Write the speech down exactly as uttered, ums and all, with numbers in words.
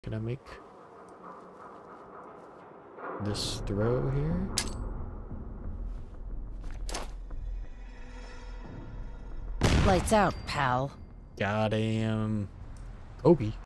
Can I make this throw here? Lights out, pal. Goddamn Kobe.